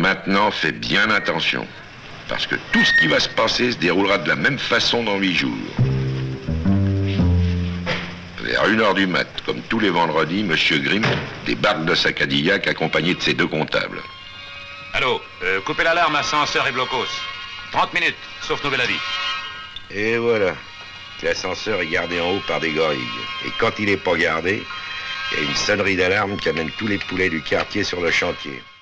Maintenant, fais bien attention. Parce que tout ce qui va se passer se déroulera de la même façon dans 8 jours. Vers 1h du mat, comme tous les vendredis, Monsieur Grimm débarque de sa Cadillac accompagné de ses 2 comptables. Allô, coupez l'alarme, ascenseur et blocos. 30 minutes, sauf nouvelle avis. Et voilà. L'ascenseur est gardé en haut par des gorilles. Et quand il n'est pas gardé, il y a une sonnerie d'alarme qui amène tous les poulets du quartier sur le chantier.